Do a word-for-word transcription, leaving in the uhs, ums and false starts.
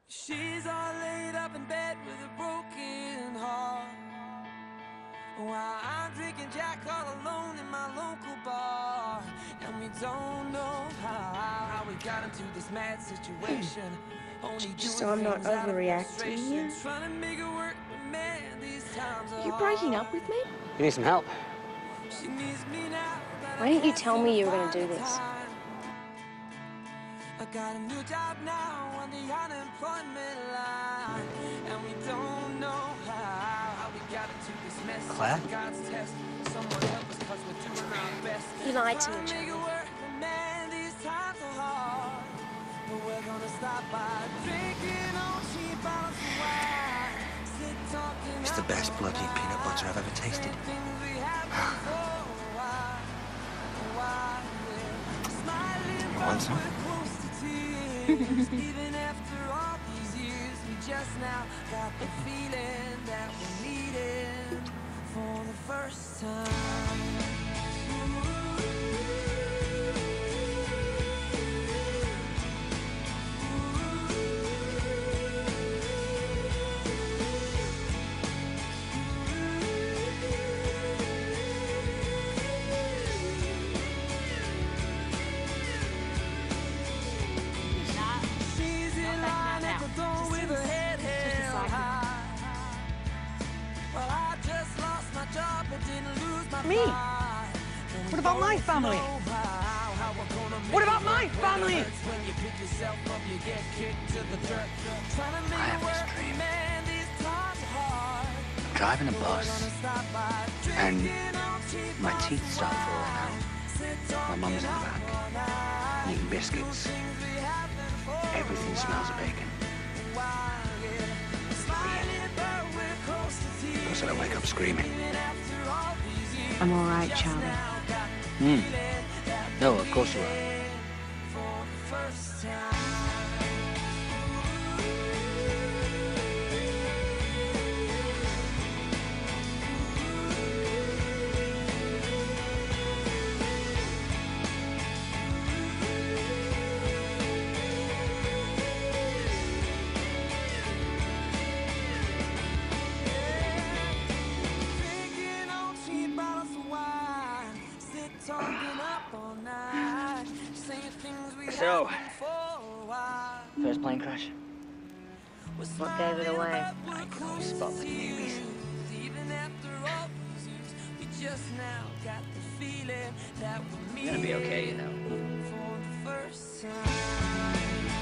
She's all laid up in bed with a broken heart, while I'm drinking Jack all alone in my local bar. And we don't know how, how we got into this mad situation. Only Just so I'm not overreacting here. You're breaking up with me? You need some help? Why didn't you tell me you were going to do this? I got a new job now on the unemployment line, and we don't know how, how we got into this mess. Claire? God's test. Someone help us 'cause we're doing our best. You lied to me, Charlie. Man, these times are hard, but we're gonna stop by drinking on cheap bottles of wine. Sit talking. It's the best bloody peanut butter I've ever tasted. Want some? Even after all these years, we just now got the feeling that we're meeting for the first time. Me? What about my family? What about my family? I have this dream. I'm driving a bus, and my teeth start falling out. My mum's in the back, eating biscuits. Everything smells of bacon. Of course, I don't wake up screaming. I'm all right, Charlie. Hmm. No, of course you are. So, first plane crash? What gave it away? I can always spot the newbies. You're gonna be okay, you know.